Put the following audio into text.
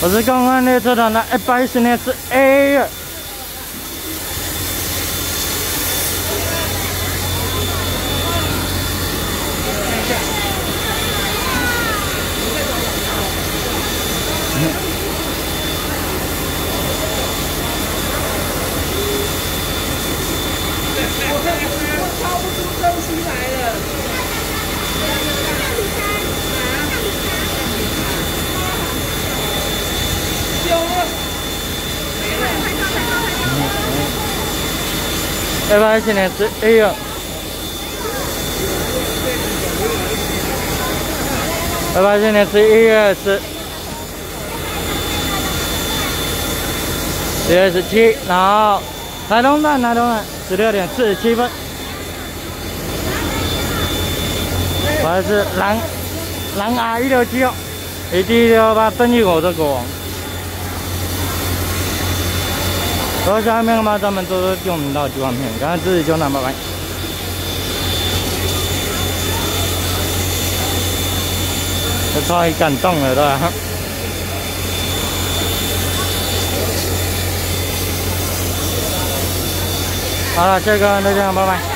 我是公安列车团的110年次 A。 我掏不出东西来了。丢了。 110年次 A。110年次124。117，然后台东站16点47分。我还是蓝 R167哦，AD168登记口的国王。如果下面的话，咱们多多给我们到9万片，感谢支持，就那，拜拜。这超级感动了，对吧？好了，下个再见，拜拜。